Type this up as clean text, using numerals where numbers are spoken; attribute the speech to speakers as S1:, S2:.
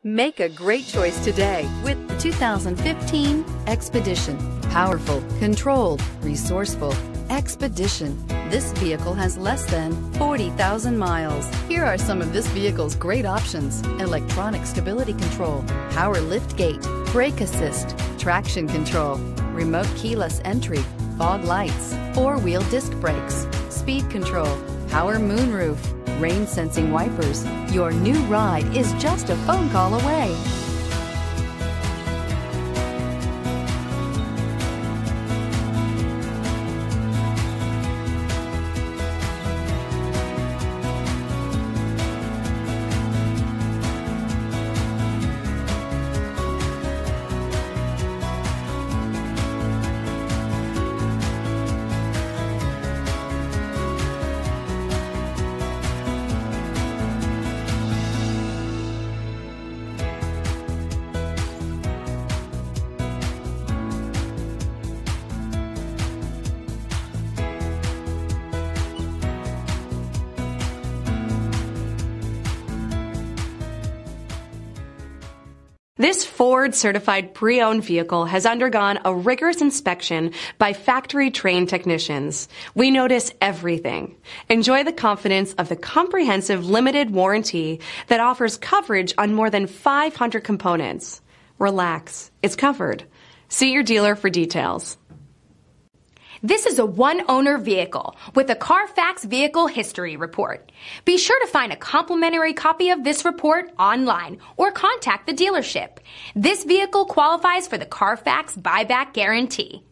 S1: Make a great choice today with the 2015 Expedition. Powerful, controlled, resourceful. Expedition. This vehicle has less than 40,000 miles. Here are some of this vehicle's great options: electronic stability control, power lift gate, brake assist, traction control, remote keyless entry, fog lights, four-wheel disc brakes, speed control, power moonroof, rain sensing wipers. Your new ride is just a phone call away.
S2: This Ford-certified pre-owned vehicle has undergone a rigorous inspection by factory-trained technicians. We notice everything. Enjoy the confidence of the comprehensive limited warranty that offers coverage on more than 500 components. Relax, it's covered. See your dealer for details.
S3: This is a one-owner vehicle with a Carfax Vehicle History Report. Be sure to find a complimentary copy of this report online or contact the dealership. This vehicle qualifies for the Carfax Buyback Guarantee.